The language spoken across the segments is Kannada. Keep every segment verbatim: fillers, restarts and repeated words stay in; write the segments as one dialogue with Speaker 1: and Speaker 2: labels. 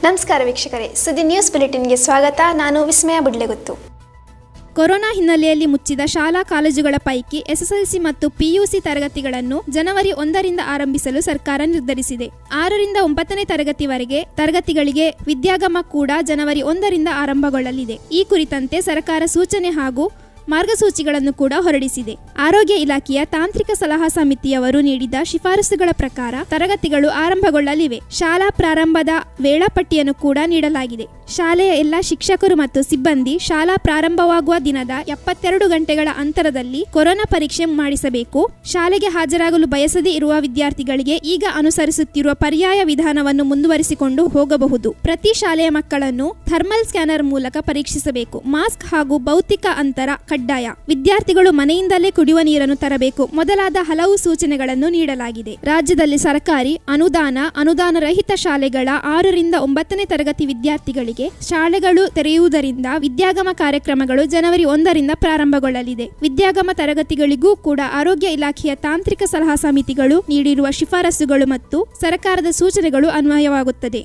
Speaker 1: ನಮಸ್ಕಾರ ವೀಕ್ಷಕರೇ, ಸುದ್ದಿ ನ್ಯೂಸ್ ಬುಲೆಟಿನ್ಗೆ ಸ್ವಾಗತ. ನಾನು ವಿಸ್ಮಯ ಬುಡ್ಲೆಗುತ್ತು.
Speaker 2: ಕೊರೋನಾ ಹಿನ್ನೆಲೆಯಲ್ಲಿ ಮುಚ್ಚಿದ ಶಾಲಾ ಕಾಲೇಜುಗಳ ಪೈಕಿ ಎಸ್ಎಸ್ಎಲ್ಸಿ ಮತ್ತು ಪಿಯುಸಿ ತರಗತಿಗಳನ್ನು ಜನವರಿ ಒಂದರಿಂದ ಆರಂಭಿಸಲು ಸರ್ಕಾರ ನಿರ್ಧರಿಸಿದೆ. ಆರರಿಂದ ಒಂಬತ್ತನೇ ತರಗತಿವರೆಗೆ ತರಗತಿಗಳಿಗೆ ವಿದ್ಯಾಗಮ ಕೂಡ ಜನವರಿ ಒಂದರಿಂದ ಆರಂಭಗೊಳ್ಳಲಿದೆ. ಈ ಕುರಿತಂತೆ ಸರ್ಕಾರ ಸೂಚನೆ ಹಾಗೂ ಮಾರ್ಗಸೂಚಿಗಳನ್ನು ಕೂಡ ಹೊರಡಿಸಿದೆ. ಆರೋಗ್ಯ ಇಲಾಖೆಯ ತಾಂತ್ರಿಕ ಸಲಹಾ ಸಮಿತಿಯವರು ನೀಡಿದ ಶಿಫಾರಸುಗಳ ಪ್ರಕಾರ ತರಗತಿಗಳು ಆರಂಭಗೊಳ್ಳಲಿವೆ. ಶಾಲಾ ಪ್ರಾರಂಭದ ವೇಳಾಪಟ್ಟಿಯನ್ನು ಕೂಡ ನೀಡಲಾಗಿದೆ. ಶಾಲೆಯ ಎಲ್ಲ ಶಿಕ್ಷಕರು ಮತ್ತು ಸಿಬ್ಬಂದಿ ಶಾಲಾ ಪ್ರಾರಂಭವಾಗುವ ದಿನದ ಎಪ್ಪತ್ತೆರಡು ಗಂಟೆಗಳ ಅಂತರದಲ್ಲಿ ಕೊರೋನಾ ಪರೀಕ್ಷೆ ಮಾಡಿಸಬೇಕು. ಶಾಲೆಗೆ ಹಾಜರಾಗಲು ಬಯಸದೇ ಇರುವ ವಿದ್ಯಾರ್ಥಿಗಳಿಗೆ ಈಗ ಅನುಸರಿಸುತ್ತಿರುವ ಪರ್ಯಾಯ ವಿಧಾನವನ್ನು ಮುಂದುವರಿಸಿಕೊಂಡು ಹೋಗಬಹುದು. ಪ್ರತಿ ಶಾಲೆಯ ಮಕ್ಕಳನ್ನು ಥರ್ಮಲ್ ಸ್ಕ್ಯಾನರ್ ಮೂಲಕ ಪರೀಕ್ಷಿಸಬೇಕು. ಮಾಸ್ಕ್ ಹಾಗೂ ಭೌತಿಕ ಅಂತರ ಕಡ್ಡಾಯ. ವಿದ್ಯಾರ್ಥಿಗಳು ಮನೆಯಿಂದಲೇ ಕುಡಿಯುವ ನೀರನ್ನು ತರಬೇಕು. ಮೊದಲಾದ ಹಲವು ಸೂಚನೆಗಳನ್ನು ನೀಡಲಾಗಿದೆ. ರಾಜ್ಯದಲ್ಲಿ ಸರ್ಕಾರಿ ಅನುದಾನ ಅನುದಾನ ರಹಿತ ಶಾಲೆಗಳ ಆರರಿಂದ ಒಂಬತ್ತನೇ ತರಗತಿ ವಿದ್ಯಾರ್ಥಿಗಳಿಗೆ ಶಾಲೆಗಳು ತೆರೆಯುವುದರಿಂದ ವಿದ್ಯಾಗಮ ಕಾರ್ಯಕ್ರಮಗಳು ಜನವರಿ ಒಂದರಿಂದ ಪ್ರಾರಂಭಗೊಳ್ಳಲಿದೆ. ವಿದ್ಯಾಗಮ ತರಗತಿಗಳಿಗೂ ಕೂಡ ಆರೋಗ್ಯ ಇಲಾಖೆಯ ತಾಂತ್ರಿಕ ಸಲಹಾ ಸಮಿತಿಗಳು ನೀಡಿರುವ ಶಿಫಾರಸುಗಳು ಮತ್ತು ಸರ್ಕಾರದ ಸೂಚನೆಗಳು ಅನ್ವಯವಾಗುತ್ತದೆ.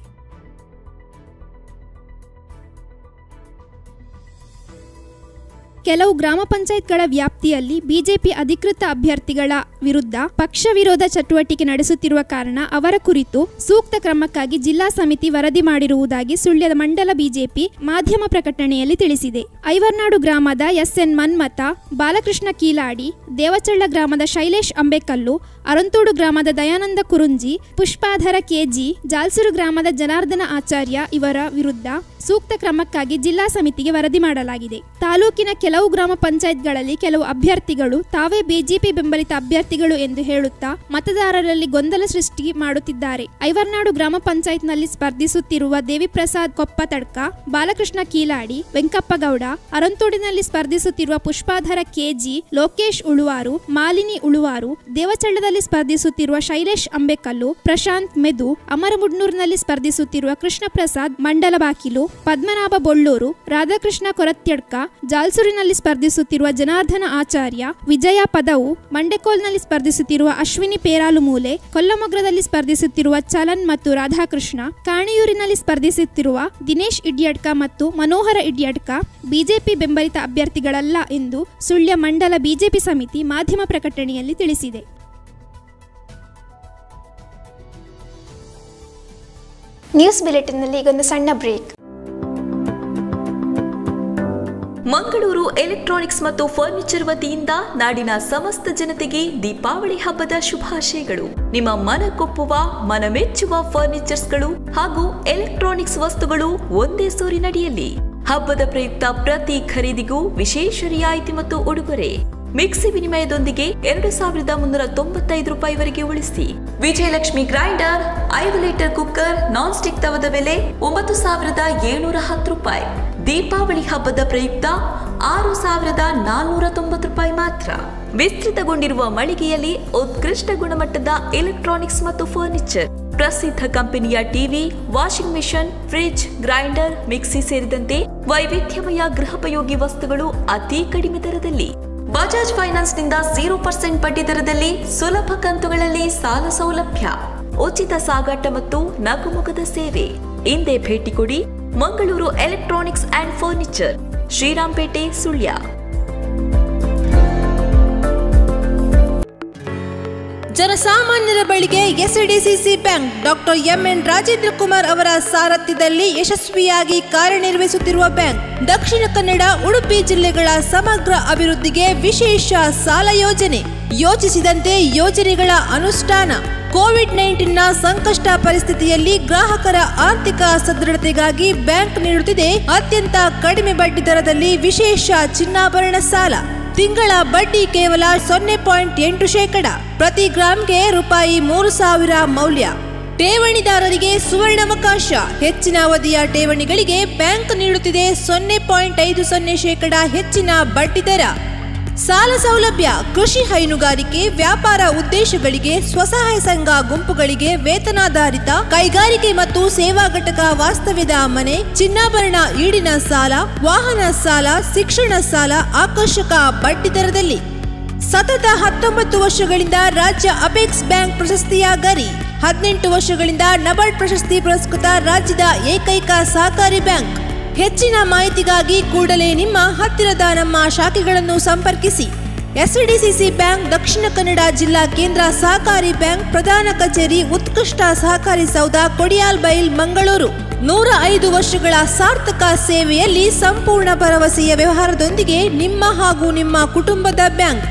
Speaker 2: ಕೆಲವು ಗ್ರಾಮ ಪಂಚಾಯತ್ಗಳ ವ್ಯಾಪ್ತಿಯಲ್ಲಿ ಬಿಜೆಪಿ ಅಧಿಕೃತ ಅಭ್ಯರ್ಥಿಗಳ ವಿರುದ್ಧ ಪಕ್ಷ ವಿರೋಧ ಚಟುವಟಿಕೆ ನಡೆಸುತ್ತಿರುವ ಕಾರಣ ಅವರ ಕುರಿತು ಸೂಕ್ತ ಕ್ರಮಕ್ಕಾಗಿ ಜಿಲ್ಲಾ ಸಮಿತಿ ವರದಿ ಮಾಡಿರುವುದಾಗಿ ಸುಳ್ಯದ ಮಂಡಲ ಬಿಜೆಪಿ ಮಾಧ್ಯಮ ಪ್ರಕಟಣೆಯಲ್ಲಿ ತಿಳಿಸಿದೆ. ಐವರ್ನಾಡು ಗ್ರಾಮದ ಎಸ್ಎನ್ ಮನ್ಮಥ, ಬಾಲಕೃಷ್ಣ ಕೀಲಾಡಿ, ದೇವಚಳ್ಳ ಗ್ರಾಮದ ಶೈಲೇಶ್ ಅಂಬೇಕಲ್ಲು, ಅರಂತೋಡು ಗ್ರಾಮದ ದಯಾನಂದ ಕುರುಂಜಿ, ಪುಷ್ಪಾಧರ ಕೆಜಿ, ಜಾಲ್ಸೂರು ಗ್ರಾಮದ ಜನಾರ್ದನ ಆಚಾರ್ಯ ಇವರ ವಿರುದ್ಧ ಸೂಕ್ತ ಕ್ರಮಕ್ಕಾಗಿ ಜಿಲ್ಲಾ ಸಮಿತಿಗೆ ವರದಿ ಮಾಡಲಾಗಿದೆ. ತಾಲೂಕಿನ ಕೆಲವು ಗ್ರಾಮ ಪಂಚಾಯತ್ಗಳಲ್ಲಿ ಕೆಲವು ಅಭ್ಯರ್ಥಿಗಳು ತಾವೇ ಬಿಜೆಪಿ ಬೆಂಬಲಿತ ಅಭ್ಯರ್ಥಿಗಳು ಎಂದು ಹೇಳುತ್ತಾ ಮತದಾರರಲ್ಲಿ ಗೊಂದಲ ಸೃಷ್ಟಿ ಮಾಡುತ್ತಿದ್ದಾರೆ. ಐವರ್ನಾಡು ಗ್ರಾಮ ಪಂಚಾಯತ್ನಲ್ಲಿ ಸ್ಪರ್ಧಿಸುತ್ತಿರುವ ದೇವಿಪ್ರಸಾದ್ ಕೊಪ್ಪತಡ್ಕ, ಬಾಲಕೃಷ್ಣ ಕೀಲಾಡಿ, ವೆಂಕಪ್ಪಗೌಡ, ಅರಂತೋಡಿನಲ್ಲಿ ಸ್ಪರ್ಧಿಸುತ್ತಿರುವ ಪುಷ್ಪಾಧರ ಕೆಜಿ, ಲೋಕೇಶ್ ಉಳುವಾರು, ಮಾಲಿನಿ ಉಳುವಾರು, ದೇವಚಳ್ಳದಲ್ಲಿ ಸ್ಪರ್ಧಿಸುತ್ತಿರುವ ಶೈಲೇಶ್ ಅಂಬೇಕಲ್ಲು, ಪ್ರಶಾಂತ್ ಮೆದು, ಅಮರಮುಡ್ನೂರಿನಲ್ಲಿ ಸ್ಪರ್ಧಿಸುತ್ತಿರುವ ಕೃಷ್ಣ ಪ್ರಸಾದ್ ಮಂಡಲಬಾಕಿಲು, ಪದ್ಮನಾಭ ಬೊಳ್ಳೂರು, ರಾಧಾಕೃಷ್ಣ ಕೊರತ್ಯಡ್ಕ, ಜಾಲ್ಸೂರಿನಲ್ಲಿ ಸ್ಪರ್ಧಿಸುತ್ತಿರುವ ಜನಾರ್ದನ ಆಚಾರ್ಯ, ವಿಜಯ ಪದವು, ಮಂಡೆಕೋಲ್ನಲ್ಲಿ ಸ್ಪರ್ಧಿಸುತ್ತಿರುವ ಅಶ್ವಿನಿ ಪೇರಾಲುಮೂಲೆ, ಕೊಲ್ಲಮೊಗ್ರದಲ್ಲಿ ಸ್ಪರ್ಧಿಸುತ್ತಿರುವ ಚಲನ್ ಮತ್ತು ರಾಧಾಕೃಷ್ಣ, ಕಾಣಿಯೂರಿನಲ್ಲಿ ಸ್ಪರ್ಧಿಸುತ್ತಿರುವ ದಿನೇಶ್ ಇಡ್ಯಡ್ಕ ಮತ್ತು ಮನೋಹರ ಇಡ್ಯಡ್ಕ ಬಿಜೆಪಿ ಬೆಂಬಲಿತ ಅಭ್ಯರ್ಥಿಗಳಲ್ಲ ಎಂದು ಸುಳ್ಯ ಮಂಡಲ ಬಿಜೆಪಿ ಸಮಿತಿ ಮಾಧ್ಯಮ ಪ್ರಕಟಣೆಯಲ್ಲಿ ತಿಳಿಸಿದೆ.
Speaker 1: ನ್ಯೂಸ್ ಬುಲೆಟಿನ್ನಲ್ಲಿ ಈಗೊಂದು ಸಣ್ಣ ಬ್ರೇಕ್.
Speaker 3: ಮಂಗಳೂರು ಎಲೆಕ್ಟ್ರಾನಿಕ್ಸ್ ಮತ್ತು ಫರ್ನಿಚರ್ ವತಿಯಿಂದ ನಾಡಿನ ಸಮಸ್ತ ಜನತೆಗೆ ದೀಪಾವಳಿ ಹಬ್ಬದ ಶುಭಾಶಯಗಳು. ನಿಮ್ಮ ಮನಕೊಪ್ಪುವ ಮನಮೆಚ್ಚುವ ಫರ್ನಿಚರ್ಸ್ಗಳು ಹಾಗೂ ಎಲೆಕ್ಟ್ರಾನಿಕ್ಸ್ ವಸ್ತುಗಳು ಒಂದೇ ಸೂರಿನಡಿಯಲ್ಲಿ. ಹಬ್ಬದ ಪ್ರಯುಕ್ತ ಪ್ರತಿ ಖರೀದಿಗೂ ವಿಶೇಷ ರಿಯಾಯಿತಿ ಮತ್ತು ಉಡುಗೊರೆ. ಮಿಕ್ಸಿ ವಿನಿಮಯದೊಂದಿಗೆ ಎರಡು ಸಾವಿರದ ಮುನ್ನೂರ ತೊಂಬತ್ತೈದು ರೂಪಾಯಿವರೆಗೆ ಉಳಿಸಿ. ವಿಜಯಲಕ್ಷ್ಮಿ ಗ್ರೈಂಡರ್, ಐದು ಲೀಟರ್ ಕುಕ್ಕರ್, ನಾನ್ ಸ್ಟಿಕ್ ತವದ ಬೆಲೆ ಒಂಬತ್ತು ಸಾವಿರದ ಏಳ್ನೂರ ಹತ್ತು ರೂಪಾಯಿ. ದೀಪಾವಳಿ ಹಬ್ಬದ ಪ್ರಯುಕ್ತ ಆರು ಸಾವಿರದ ನಾಲ್ನೂರ ತೊಂಬತ್ತು ರೂಪಾಯಿ ಮಾತ್ರ. ವಿಸ್ತೃತಗೊಂಡಿರುವ ಮಳಿಗೆಯಲ್ಲಿ ಉತ್ಕೃಷ್ಟ ಗುಣಮಟ್ಟದ ಎಲೆಕ್ಟ್ರಾನಿಕ್ಸ್ ಮತ್ತು ಫರ್ನಿಚರ್, ಪ್ರಸಿದ್ಧ ಕಂಪನಿಯ TV, washing machine, fridge, grinder, mixie ಸೇರಿದಂತೆ ವೈವಿಧ್ಯಮಯ ಗೃಹೋಪಯೋಗಿ ವಸ್ತುಗಳು ಅತಿ ಕಡಿಮೆ ದರದಲ್ಲಿ. ಬಜಾಜ್ ಫೈನಾನ್ಸ್ ನಿಂದ ಜೀರೋ ಪರ್ಸೆಂಟ್ ಬಡ್ಡಿ ದರದಲ್ಲಿ ಸುಲಭ ಕಂತುಗಳಲ್ಲಿ ಸಾಲ ಸೌಲಭ್ಯ, ಉಚಿತ ಸಾಗಾಟ ಮತ್ತು ನಗುಮುಖದ ಸೇವೆ. ಇಂದೇ ಭೇಟಿ ಕೊಡಿ Mangaluru electronics and furniture, Shrirampete, Sullia.
Speaker 4: ಜನಸಾಮಾನ್ಯರ ಬಳಿಗೆ SDCC bank doctor M N Rajendra Kumar ಅವರ ಸಾರಥ್ಯದಲ್ಲಿ ಯಶಸ್ವಿಯಾಗಿ ಕಾರ್ಯನಿರ್ವಹಿಸುತ್ತಿರುವ ಬ್ಯಾಂಕ್. ದಕ್ಷಿಣ ಕನ್ನಡ, ಉಡುಪಿ ಜಿಲ್ಲೆಗಳ ಸಮಗ್ರ ಅಭಿವೃದ್ಧಿಗೆ ವಿಶೇಷ ಸಾಲ ಯೋಜನೆ, ಯೋಚಿಸಿದಂತೆ ಯೋಜನೆಗಳ ಅನುಷ್ಠಾನ. ಕೋವಿಡ್ ನೈನ್ಟೀನ್ನ ಸಂಕಷ್ಟ ಪರಿಸ್ಥಿತಿಯಲ್ಲಿ ಗ್ರಾಹಕರ ಆರ್ಥಿಕ ಸದೃಢತೆಗಾಗಿ ಬ್ಯಾಂಕ್ ನೀಡುತ್ತಿದೆ ಅತ್ಯಂತ ಕಡಿಮೆ ಬಡ್ಡಿ ದರದಲ್ಲಿ ವಿಶೇಷ ಚಿನ್ನಾಭರಣ ಸಾಲ. ತಿಂಗಳ ಬಡ್ಡಿ ಕೇವಲ ಸೊನ್ನೆ ಪಾಯಿಂಟ್ ಎಂಟು ಶೇಕಡ. ಪ್ರತಿ ಗ್ರಾಂಗೆ ರೂಪಾಯಿ ಮೂರು ಸಾವಿರ ಮೌಲ್ಯ. ಠೇವಣಿದಾರರಿಗೆ ಸುವರ್ಣಾವಕಾಶ. ಹೆಚ್ಚಿನ ಅವಧಿಯ ಠೇವಣಿಗಳಿಗೆ ಬ್ಯಾಂಕ್ ನೀಡುತ್ತಿದೆ ಸೊನ್ನೆ ಪಾಯಿಂಟ್ ಐದು ಸೊನ್ನೆ ಶೇಕಡ ಹೆಚ್ಚಿನ ಬಡ್ಡಿ ದರ. ಸಾಲ ಸೌಲಭ್ಯ: ಕೃಷಿ, ಹೈನುಗಾರಿಕೆ, ವ್ಯಾಪಾರ ಉದ್ದೇಶಗಳಿಗೆ, ಸ್ವಸಹಾಯ ಸಂಘ ಗುಂಪುಗಳಿಗೆ, ವೇತನಾಧಾರಿತ, ಕೈಗಾರಿಕೆ ಮತ್ತು ಸೇವಾ ಘಟಕ ವಾಸ್ತವ್ಯದ ಮನೆ, ಚಿನ್ನಾಭರಣ ಈಡಿನ ಸಾಲ, ವಾಹನ ಸಾಲ, ಶಿಕ್ಷಣ ಸಾಲ ಆಕರ್ಷಕ ಬಡ್ಡಿ ದರದಲ್ಲಿ. ಸತತ ಹತ್ತೊಂಬತ್ತು ವರ್ಷಗಳಿಂದ ರಾಜ್ಯ ಅಪೆಕ್ಸ್ ಬ್ಯಾಂಕ್ ಪ್ರಶಸ್ತಿಯ ಗರಿ. ಹದಿನೆಂಟು ವರ್ಷಗಳಿಂದ ನಬಾರ್ಡ್ ಪ್ರಶಸ್ತಿ ಪುರಸ್ಕೃತ ರಾಜ್ಯದ ಏಕೈಕ ಸಹಕಾರಿ ಬ್ಯಾಂಕ್. ಹೆಚ್ಚಿನ ಮಾಹಿತಿಗಾಗಿ ಕೂಡಲೇ ನಿಮ್ಮ ಹತ್ತಿರದ ನಮ್ಮ ಶಾಖೆಗಳನ್ನು ಸಂಪರ್ಕಿಸಿ. ಎಸ್ಡಿಸಿಸಿ ಬ್ಯಾಂಕ್, ದಕ್ಷಿಣ ಕನ್ನಡ ಜಿಲ್ಲಾ ಕೇಂದ್ರ ಸಹಕಾರಿ ಬ್ಯಾಂಕ್, ಪ್ರಧಾನ ಕಚೇರಿ, ಉತ್ಕೃಷ್ಟ ಸಹಕಾರಿ ಸೌಧ, ಕೊಡಿಯಾಲ್ ಬೈಲ್, ಮಂಗಳೂರು. ನೂರ ಐದು ವರ್ಷಗಳ ಸಾರ್ಥಕ ಸೇವೆಯಲ್ಲಿ ಸಂಪೂರ್ಣ ಭರವಸೆಯ ವ್ಯವಹಾರದೊಂದಿಗೆ ನಿಮ್ಮ ಹಾಗೂ ನಿಮ್ಮ ಕುಟುಂಬದ ಬ್ಯಾಂಕ್.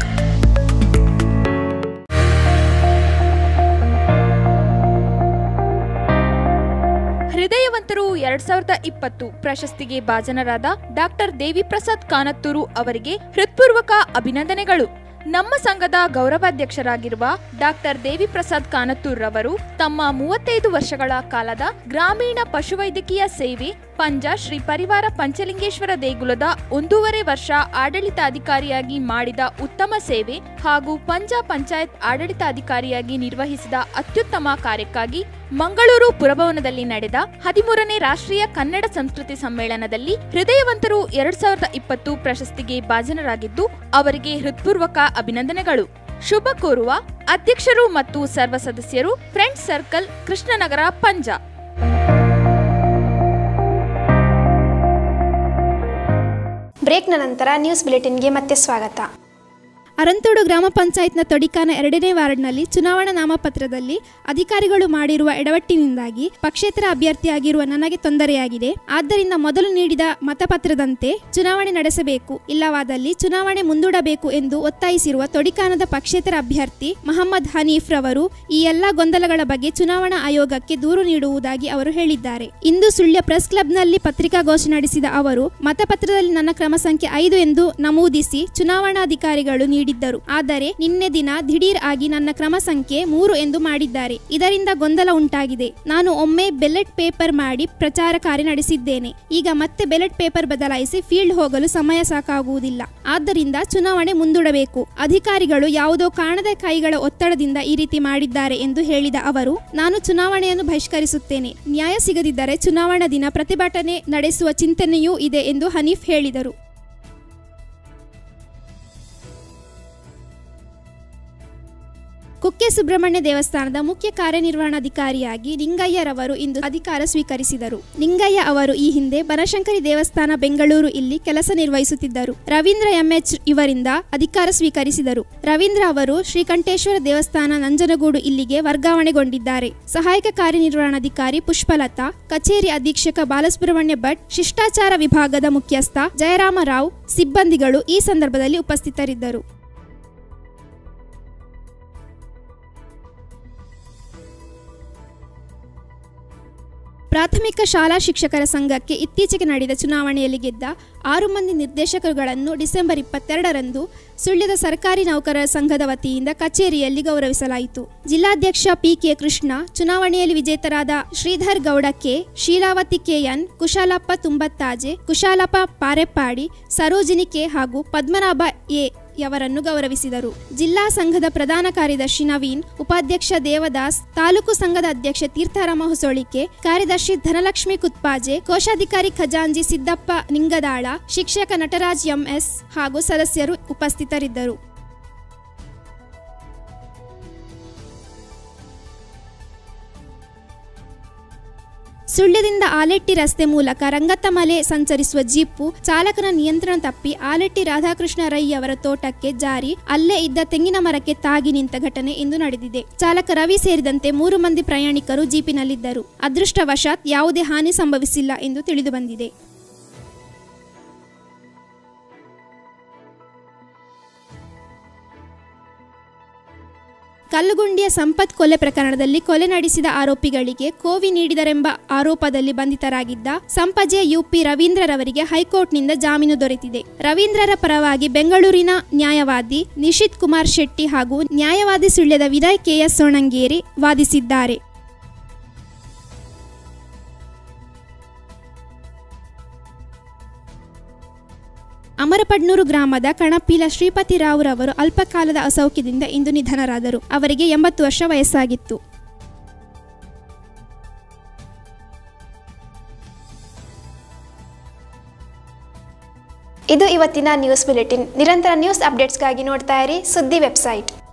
Speaker 5: ಹೃದಯವಂತರು ಎರಡ್ ಸಾವಿರದ ಇಪ್ಪತ್ತು ಪ್ರಶಸ್ತಿಗೆ ಭಾಜನರಾದ ಡಾಕ್ಟರ್ ದೇವಿ ಪ್ರಸಾದ್ ಕಾನತ್ತೂರು ಅವರಿಗೆ ಹೃತ್ಪೂರ್ವಕ ಅಭಿನಂದನೆಗಳು. ನಮ್ಮ ಸಂಘದ ಗೌರವಾಧ್ಯಕ್ಷರಾಗಿರುವ ಡಾಕ್ಟರ್ ದೇವಿ ಪ್ರಸಾದ್ ಕಾನತ್ತೂರ್ ರವರು ತಮ್ಮ ಮೂವತ್ತೈದು ವರ್ಷಗಳ ಕಾಲದ ಗ್ರಾಮೀಣ ಪಶುವೈದ್ಯಕೀಯ ಸೇವೆ, ಪಂಜ ಶ್ರೀ ಪರಿವಾರ ಪಂಚಲಿಂಗೇಶ್ವರ ದೇಗುಲದ ಒಂದೂವರೆ ವರ್ಷ ಆಡಳಿತಾಧಿಕಾರಿಯಾಗಿ ಮಾಡಿದ ಉತ್ತಮ ಸೇವೆ ಹಾಗೂ ಪಂಜ ಪಂಚಾಯತ್ ಆಡಳಿತಾಧಿಕಾರಿಯಾಗಿ ನಿರ್ವಹಿಸಿದ ಅತ್ಯುತ್ತಮ ಕಾರ್ಯಕ್ಕಾಗಿ ಮಂಗಳೂರು ಪುರಭವನದಲ್ಲಿ ನಡೆದ ಹದಿಮೂರನೇ ರಾಷ್ಟ್ರೀಯ ಕನ್ನಡ ಸಂಸ್ಕೃತಿ ಸಮ್ಮೇಳನದಲ್ಲಿ ಹೃದಯವಂತರು ಎರಡ್ ಸಾವಿರದ ಇಪ್ಪತ್ತು ಪ್ರಶಸ್ತಿಗೆ ಭಾಜನರಾಗಿದ್ದು ಅವರಿಗೆ ಹೃತ್ಪೂರ್ವಕ ಅಭಿನಂದನೆಗಳು. ಶುಭ ಕೋರುವ ಅಧ್ಯಕ್ಷರು ಮತ್ತು ಸರ್ವ ಸದಸ್ಯರು, ಫ್ರೆಂಡ್ಸ್ ಸರ್ಕಲ್, ಕೃಷ್ಣನಗರ, ಪಂಜ.
Speaker 1: ಬ್ರೇಕ್ನ ನಂತರ ನ್ಯೂಸ್ ಬುಲೆಟಿನ್ಗೆ ಮತ್ತೆ ಸ್ವಾಗತ.
Speaker 2: ಅರಂತೋಡು ಗ್ರಾಮ ಪಂಚಾಯತ್ನ ತೊಡಿಕಾನ ಎರಡನೇ ವಾರ್ಡ್ನಲ್ಲಿ ಚುನಾವಣಾ ನಾಮಪತ್ರದಲ್ಲಿ ಅಧಿಕಾರಿಗಳು ಮಾಡಿರುವ ಎಡವಟ್ಟಿನಿಂದಾಗಿ ಪಕ್ಷೇತರ ಅಭ್ಯರ್ಥಿಯಾಗಿರುವ ನನಗೆ ತೊಂದರೆಯಾಗಿದೆ. ಆದ್ದರಿಂದ ಮೊದಲು ನೀಡಿದ ಮತಪತ್ರದಂತೆ ಚುನಾವಣೆ ನಡೆಸಬೇಕು, ಇಲ್ಲವಾದಲ್ಲಿ ಚುನಾವಣೆ ಮುಂದೂಡಬೇಕು ಎಂದು ಒತ್ತಾಯಿಸಿರುವ ತೊಡಿಕಾನದ ಪಕ್ಷೇತರ ಅಭ್ಯರ್ಥಿ ಮಹಮ್ಮದ್ ಹನೀಫ್ ರವರು ಈ ಎಲ್ಲಾ ಗೊಂದಲಗಳ ಬಗ್ಗೆ ಚುನಾವಣಾ ಆಯೋಗಕ್ಕೆ ದೂರು ನೀಡುವುದಾಗಿ ಅವರು ಹೇಳಿದ್ದಾರೆ. ಇಂದು ಸುಳ್ಯ ಪ್ರೆಸ್ ಕ್ಲಬ್ನಲ್ಲಿ ಪತ್ರಿಕಾಗೋಷ್ಠಿ ನಡೆಸಿದ ಅವರು ಮತಪತ್ರದಲ್ಲಿ ನನ್ನ ಕ್ರಮ ಸಂಖ್ಯೆ ಐದು ಎಂದು ನಮೂದಿಸಿ ಚುನಾವಣಾಧಿಕಾರಿಗಳು ನೀಡಿ ಆದರೆ ನಿನ್ನೆ ದಿನ ದಿಢೀರ್ ಆಗಿ ನನ್ನ ಕ್ರಮ ಸಂಖ್ಯೆ ಮೂರು ಎಂದು ಮಾಡಿದ್ದಾರೆ. ಇದರಿಂದ ಗೊಂದಲ ಉಂಟಾಗಿದೆ. ನಾನು ಒಮ್ಮೆ ಬ್ಯಾಲೆಟ್ ಪೇಪರ್ ಮಾಡಿ ಪ್ರಚಾರ ಕಾರ್ಯ ನಡೆಸಿದ್ದೇನೆ. ಈಗ ಮತ್ತೆ ಬ್ಯಾಲೆಟ್ ಪೇಪರ್ ಬದಲಾಯಿಸಿ ಫೀಲ್ಡ್ ಹೋಗಲು ಸಮಯ ಸಾಕಾಗುವುದಿಲ್ಲ. ಆದ್ದರಿಂದ ಚುನಾವಣೆ ಮುಂದೂಡಬೇಕು. ಅಧಿಕಾರಿಗಳು ಯಾವುದೋ ಕಾಣದ ಕೈಗಳ ಒತ್ತಡದಿಂದ ಈ ರೀತಿ ಮಾಡಿದ್ದಾರೆ ಎಂದು ಹೇಳಿದ ಅವರು, ನಾನು ಚುನಾವಣೆಯನ್ನು ಬಹಿಷ್ಕರಿಸುತ್ತೇನೆ. ನ್ಯಾಯ ಸಿಗದಿದ್ದರೆ ಚುನಾವಣಾ ದಿನ ಪ್ರತಿಭಟನೆ ನಡೆಸುವ ಚಿಂತನೆಯೂ ಇದೆ ಎಂದು ಹನೀಫ್ ಹೇಳಿದರು. ಕುಕ್ಕೆ ಸುಬ್ರಹ್ಮಣ್ಯ ದೇವಸ್ಥಾನದ ಮುಖ್ಯ ಕಾರ್ಯನಿರ್ವಹಣಾಧಿಕಾರಿಯಾಗಿ ನಿಂಗಯ್ಯರವರು ಇಂದು ಅಧಿಕಾರ ಸ್ವೀಕರಿಸಿದರು. ನಿಂಗಯ್ಯ ಅವರು ಈ ಹಿಂದೆ ಬನಶಂಕರಿ ದೇವಸ್ಥಾನ ಬೆಂಗಳೂರು ಇಲ್ಲಿ ಕೆಲಸ ನಿರ್ವಹಿಸುತ್ತಿದ್ದರು. ರವೀಂದ್ರ ಎಂಎಚ್ ಇವರಿಂದ ಅಧಿಕಾರ ಸ್ವೀಕರಿಸಿದರು. ರವೀಂದ್ರ ಅವರು ಶ್ರೀಕಂಠೇಶ್ವರ ದೇವಸ್ಥಾನ ನಂಜನಗೂಡು ಇಲ್ಲಿಗೆ ವರ್ಗಾವಣೆಗೊಂಡಿದ್ದಾರೆ. ಸಹಾಯಕ ಕಾರ್ಯನಿರ್ವಹಣಾಧಿಕಾರಿ ಪುಷ್ಪಲತಾ, ಕಚೇರಿ ಅಧೀಕ್ಷಕ ಬಾಲಸುಬ್ರಹ್ಮಣ್ಯ ಭಟ್, ಶಿಷ್ಟಾಚಾರ ವಿಭಾಗದ ಮುಖ್ಯಸ್ಥ ಜಯರಾಮರಾವ್, ಸಿಬ್ಬಂದಿಗಳು ಈ ಸಂದರ್ಭದಲ್ಲಿ ಉಪಸ್ಥಿತರಿದ್ದರು. ಪ್ರಾಥಮಿಕ ಶಾಲಾ ಶಿಕ್ಷಕರ ಸಂಘಕ್ಕೆ ಇತ್ತೀಚೆಗೆ ನಡೆದ ಚುನಾವಣೆಯಲ್ಲಿ ಗೆದ್ದ ಆರು ಮಂದಿ ನಿರ್ದೇಶಕರುಗಳನ್ನು ಡಿಸೆಂಬರ್ ಇಪ್ಪತ್ತೆರಡರಂದು ಸುಳ್ಯದ ಸರ್ಕಾರಿ ನೌಕರರ ಸಂಘದ ವತಿಯಿಂದ ಕಚೇರಿಯಲ್ಲಿ ಗೌರವಿಸಲಾಯಿತು. ಜಿಲ್ಲಾಧ್ಯಕ್ಷ ಪಿ ಕೆ ಕೃಷ್ಣ, ಚುನಾವಣೆಯಲ್ಲಿ ವಿಜೇತರಾದ Shridhar Gowda K, Sheelavathi K N, Kushalappa Tumbathaje, Kushalappa Pareppadi, Sarojini K ಹಾಗೂ ಪದ್ಮನಾಭ ಎ ಯವರನ್ನು ಗೌರವಿಸಿದರು. ಜಿಲ್ಲಾ ಸಂಘದ ಪ್ರಧಾನ ಕಾರ್ಯದರ್ಶಿ ನವೀನ್, ಉಪಾಧ್ಯಕ್ಷ ದೇವದಾಸ್, ತಾಲೂಕು ಸಂಘದ ಅಧ್ಯಕ್ಷ ತೀರ್ಥರಾಮ ಹೊಸೊಳಿಕೆ, ಕಾರ್ಯದರ್ಶಿ ಧನಲಕ್ಷ್ಮಿ ಕುತ್ಪಾಜೆ, ಕೋಶಾಧಿಕಾರಿ ಖಜಾಂಜಿ ಸಿದ್ದಪ್ಪ ನಿಂಗದಾಳ, ಶಿಕ್ಷಕ ನಟರಾಜ್ ಎಂಎಸ್ ಹಾಗೂ ಸದಸ್ಯರು ಉಪಸ್ಥಿತರಿದ್ದರು. ಸುಳ್ಯದಿಂದ ಆಲೆಟ್ಟಿ ರಸ್ತೆ ಮೂಲಕ ರಂಗತ್ತಮಲೆ ಸಂಚರಿಸುವ ಜೀಪು ಚಾಲಕನ ನಿಯಂತ್ರಣ ತಪ್ಪಿ ಆಲೆಟ್ಟಿ ರಾಧಾಕೃಷ್ಣ ರೈ ಅವರ ತೋಟಕ್ಕೆ ಜಾರಿ ಅಲ್ಲೇ ಇದ್ದ ತೆಂಗಿನ ಮರಕ್ಕೆ ತಾಗಿ ನಿಂತ ಘಟನೆ ಇಂದು ನಡೆದಿದೆ. ಚಾಲಕ ರವಿ ಸೇರಿದಂತೆ ಮೂರು ಮಂದಿ ಪ್ರಯಾಣಿಕರು ಜೀಪಿನಲ್ಲಿದ್ದರು. ಅದೃಷ್ಟವಶಾತ್ ಯಾವುದೇ ಹಾನಿ ಸಂಭವಿಸಿಲ್ಲ ಎಂದು ತಿಳಿದುಬಂದಿದೆ. ಕಲ್ಲುಗುಂಡಿಯ ಸಂಪತ್ ಕೊಲೆ ಪ್ರಕರಣದಲ್ಲಿ ಕೊಲೆ ನಡೆಸಿದ ಆರೋಪಿಗಳಿಗೆ ಕೋವಿ ನೀಡಿದರೆಂಬ ಆರೋಪದಲ್ಲಿ ಬಂಧಿತರಾಗಿದ್ದ ಸಂಪಜೆ ಯುಪಿ ರವೀಂದ್ರರವರಿಗೆ ಹೈಕೋರ್ಟ್ನಿಂದ ಜಾಮೀನು ದೊರೆತಿದೆ. ರವೀಂದ್ರರ ಪರವಾಗಿ ಬೆಂಗಳೂರಿನ ನ್ಯಾಯವಾದಿ ನಿಶಿತ್ ಕುಮಾರ್ ಶೆಟ್ಟಿ ಹಾಗೂ ನ್ಯಾಯವಾದಿ ಸುಳ್ಯದ ವಿನಯ್ ಕೆಎಸ್ ಸೋಣಂಗೇರಿ ವಾದಿಸಿದ್ದಾರೆ. ಅಮರಪಡ್ನೂರು ಗ್ರಾಮದ ಕಣಪೀಲ ಶ್ರೀಪತಿರಾವ್ರವರು ಅಲ್ಪಕಾಲದ ಅಸೌಖ್ಯದಿಂದ ಇಂದು ನಿಧನರಾದರು. ಅವರಿಗೆ ಎಂಬತ್ತು ವರ್ಷ ವಯಸ್ಸಾಗಿತ್ತು.
Speaker 1: ಇದು ಇವತ್ತಿನ ನ್ಯೂಸ್ ಬುಲೆಟಿನ್. ನಿರಂತರ ನ್ಯೂಸ್ ಅಪ್ಡೇಟ್ಸ್ಗಾಗಿ ನೋಡ್ತಾ ಇರಿ ಸುದ್ದಿ ವೆಬ್ಸೈಟ್.